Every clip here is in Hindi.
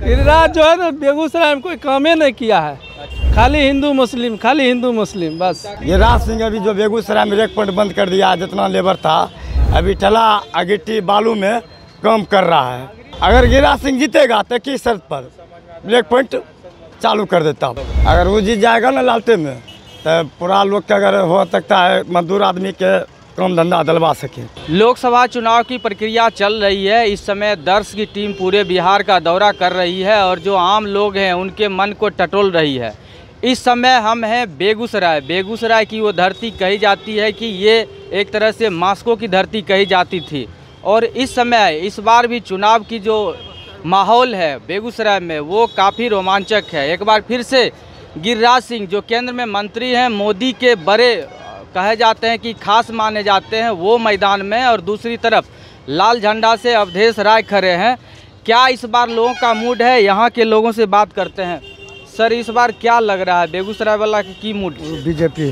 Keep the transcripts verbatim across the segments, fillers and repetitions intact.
गिरिराज जो है ना बेगूसराय में कोई काम ही नहीं किया है। खाली हिंदू मुस्लिम, खाली हिंदू मुस्लिम बस। गिरिराज सिंह अभी जो बेगूसराय में रेक पॉइंट बंद कर दिया, जितना लेबर था अभी ठला गिट्टी बालू में काम कर रहा है। अगर गिरिराज सिंह जीतेगा तो किस शर्त पर ब्रेक पॉइंट चालू कर देता। अगर वो जीत जाएगा ना लालटे में तो पूरा लोग के अगर हो सकता है मजदूर आदमी के काम धंधा दिलवा सके। लोकसभा चुनाव की प्रक्रिया चल रही है। इस समय दर्श की टीम पूरे बिहार का दौरा कर रही है और जो आम लोग हैं उनके मन को टटोल रही है। इस समय हम हैं बेगूसराय। बेगूसराय की वो धरती कही जाती है कि ये एक तरह से मास्को की धरती कही जाती थी और इस समय इस बार भी चुनाव की जो माहौल है बेगूसराय में वो काफ़ी रोमांचक है। एक बार फिर से गिरिराज सिंह जो केंद्र में मंत्री हैं, मोदी के बड़े कहे जाते हैं कि खास माने जाते हैं, वो मैदान में और दूसरी तरफ लाल झंडा से अवधेश राय खड़े हैं। क्या इस बार लोगों का मूड है? यहाँ के लोगों से बात करते हैं। सर, इस बार क्या लग रहा है बेगूसराय वाला की मूड? बीजेपी।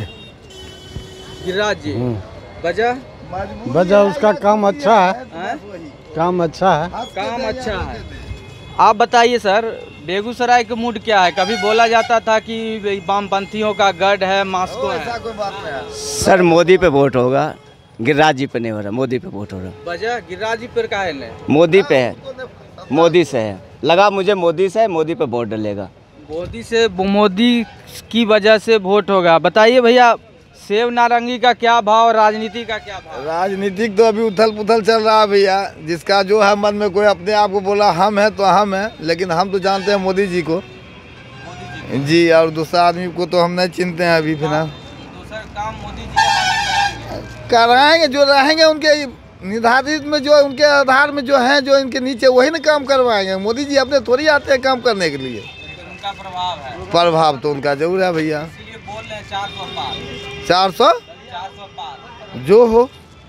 गिरिराज जी, वजह वजह उसका काम अच्छा है, है? काम अच्छा है, काम अच्छा है। आप बताइए सर, बेगूसराय का मूड क्या है? कभी बोला जाता था कि वामपंथियों का गढ़ है, मास्को है। सर मोदी पे वोट होगा, गिरिराज जी पे नहीं हो रहा, मोदी पे वोट हो रहा। वजह गिरिराज जी पर काहे नहीं? मोदी पे है, मोदी से है, लगा मुझे मोदी से, मोदी पे वोट डलेगा। मोदी से, मोदी की वजह से वोट होगा। बताइए भैया, सेब नारंगी का क्या भाव, राजनीति का क्या भाव? राजनीतिक तो अभी उथल पुथल चल रहा है भैया। जिसका जो है मन में, कोई अपने आप को बोला हम है तो हम है, लेकिन हम तो जानते हैं मोदी जी को, मोदी जी, जी और दूसरा आदमी को तो हम नहीं चिनते हैं अभी फिलहाल। दूसरा काम मोदी जी कराएंगे, जो रहेंगे उनके निर्धारित में, जो उनके आधार में जो है, जो इनके नीचे वही ना काम करवाएंगे। मोदी जी अपने थोड़ी आते हैं काम करने के लिए। उनका प्रभाव है, प्रभाव तो उनका जरूर है भैया। बोल रहे हैं चार सौ पार चार सौ चार सौ पार जो हो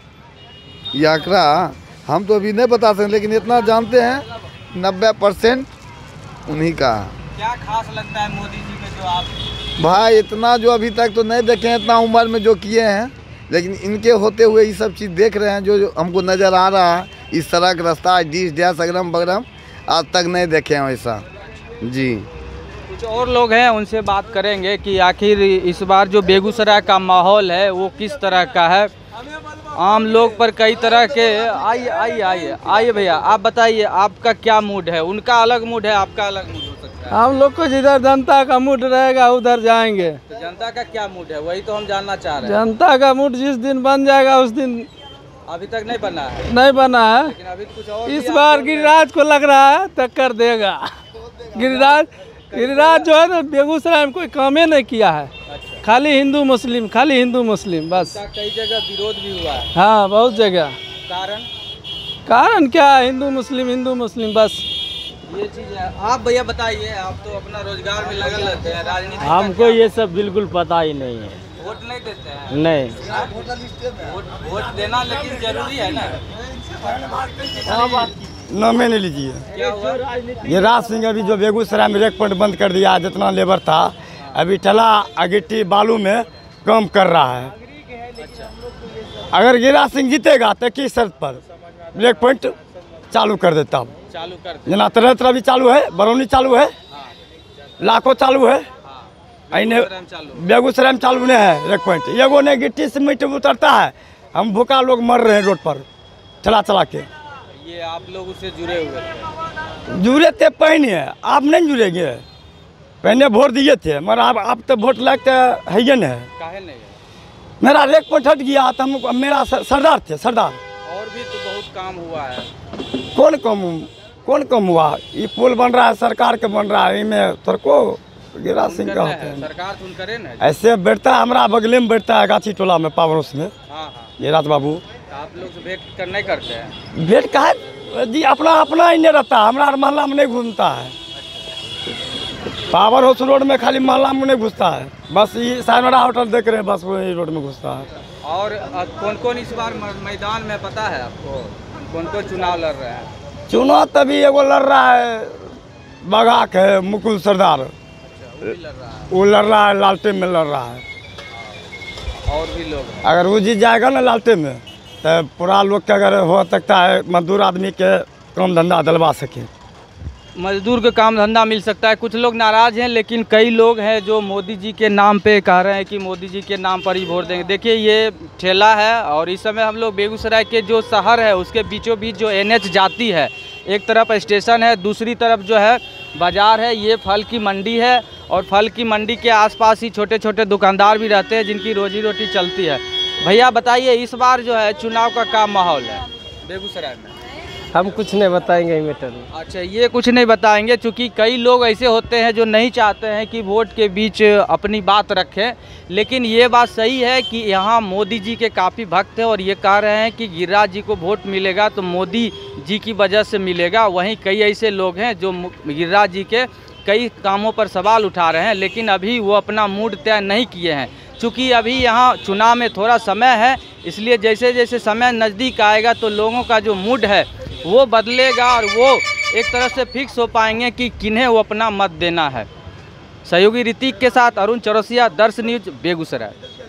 ये आंकड़ा हम तो अभी नहीं बता सकते, लेकिन इतना जानते हैं नब्बे परसेंट उन्हीं का। क्या खास लगता है मोदी जी में जो आप? भाई इतना जो अभी तक तो नहीं देखे हैं, इतना उम्र में जो किए हैं, लेकिन इनके होते हुए ये सब चीज़ देख रहे हैं जो, जो हमको नज़र आ रहा है। इस सड़क रास्ता डिश डैश अगरम बगरम आज तक नहीं देखे हैं वैसा जी। कुछ और लोग हैं, उनसे बात करेंगे कि आखिर इस बार जो बेगूसराय का माहौल है वो किस तरह का है। आम लोग पर कई तरह के आइए आइए आइए आइए भैया, आप बताइए आपका क्या मूड है? उनका अलग मूड है, आपका अलग मूड हो सकता है। हम लोग को जिधर जनता का मूड रहेगा उधर जाएंगे। तो जनता का क्या मूड है, वही तो हम जानना चाह रहे हैं। जनता का मूड जिस दिन बन जाएगा उस दिन। अभी तक नहीं बना है? नहीं बना है, लेकिन अभी कुछ और इस बार गिरिराज को लग रहा है टक्कर देगा। गिरिराज गिरिराज जो है ना बेगूसराय में कोई काम ही नहीं किया है। अच्छा। खाली हिंदू मुस्लिम, खाली हिंदू मुस्लिम बस। कई जगह विरोध भी हुआ है। हाँ, बहुत जगह। कारण कारण क्या है? हिंदू मुस्लिम, हिंदू मुस्लिम बस ये चीज़ है। आप भैया बताइए, आप तो अपना रोजगार में लगे रहते हैं, राजनीति हमको ये सब बिल्कुल पता ही नहीं है। वोट नहीं देते हैं? नहीं। वोट वोट देना लेकिन जरूरी है ना। नामे नहीं लीजिए। क्या हुआ? गिरिराज सिंह अभी जो बेगूसराय में रेक पॉइंट बंद कर दिया, जितना लेबर था अभी ठला गिट्टी बालू में काम कर रहा है। अगर गिरिराज सिंह जीतेगा तो किस शर्त पर ब्रेक पॉइंट चालू कर देता। चालू कर जना तरह तरह भी चालू है, बरौनी चालू है, लाखों चालू है, बेगूसराय में चालू नहीं है रेक पॉइंट। एगो ने गिट्टी से मिट्टी उतरता है, हम भूखा लोग मर रहे हैं रोड पर चला चला के। ये आप लोग उससे जुड़े हुए? जुड़े थे पहले, आप नहीं जुड़ेंगे। पहले वोट दिए थे मगर आप आप तो वोट लगते है ही नहीं है। काहे नहीं? मेरा रेक पॉइंट हट गया तो हम, मेरा सरदार थे सरदार। और भी तो बहुत काम हुआ है। कौन कम कौन कम हुआ? ये पुल बन रहा है, सरकार के बन रहा है, इनमें तो को गिरिराज सिंह का होते हैं। सरकार तो करे ना। ऐसे बैठता है, हमारा बगले में बैठता है गाछी टोला में पावर हाउस में। हाँ हाँ। गिरिराज बाबू आप लोग से भेंट कर नहीं करते हैं? भेंट का है जी, अपना अपना ही नहीं रहता, हमारा मोहल्ला में नहीं घूमता है। पावर हाउस रोड में खाली मोहल्ला में नहीं घुसता है, बस ये सायनरा होटल देख रहे हैं, बस वही रोड में घुसता है। और कौन कौन इस बार मैदान में पता है आपको? कौन कौन चुनाव लड़ रहे हैं? चुनाव तभी एगो लड़ रहा है बगाक है, मुकुल सरदार। अच्छा, वो लड़ रहा है। वो लड़ रहा है, लालटेन में लड़ रहा है। और भी लोग हैं। अगर वो जीत जाएगा ना लालटेन में तो पूरा लोग के अगर हो सकता है मजदूर आदमी के काम धंधा दिलवा सके। मजदूर को काम धंधा मिल सकता है। कुछ लोग नाराज़ हैं, लेकिन कई लोग हैं जो मोदी जी के नाम पे कह रहे हैं कि मोदी जी के नाम पर ही वोट देंगे। देखिए ये ठेला है और इस समय हम लोग बेगूसराय के जो शहर है उसके बीचों बीच जो एन एच जाती है, एक तरफ स्टेशन है, दूसरी तरफ जो है बाज़ार है। ये फल की मंडी है और फल की मंडी के आसपास ही छोटे छोटे दुकानदार भी रहते हैं जिनकी रोजी रोटी चलती है। भैया बताइए, इस बार जो है चुनाव का क्या माहौल है बेगूसराय में? हम कुछ नहीं बताएंगे मीटर में। अच्छा, ये कुछ नहीं बताएंगे क्योंकि कई लोग ऐसे होते हैं जो नहीं चाहते हैं कि वोट के बीच अपनी बात रखें, लेकिन ये बात सही है कि यहाँ मोदी जी के काफ़ी भक्त हैं और ये कह रहे हैं कि गिरिराज जी को वोट मिलेगा तो मोदी जी की वजह से मिलेगा। वहीं कई ऐसे लोग हैं जो गिरिराज जी के कई कामों पर सवाल उठा रहे हैं, लेकिन अभी वो अपना मूड तय नहीं किए हैं। चूँकि अभी यहाँ चुनाव में थोड़ा समय है, इसलिए जैसे जैसे समय नज़दीक आएगा तो लोगों का जो मूड है वो बदलेगा और वो एक तरह से फिक्स हो पाएंगे कि किन्हें वो अपना मत देना है। सहयोगी ऋतिक के साथ अरुण चौरसिया, दर्श न्यूज, बेगूसराय।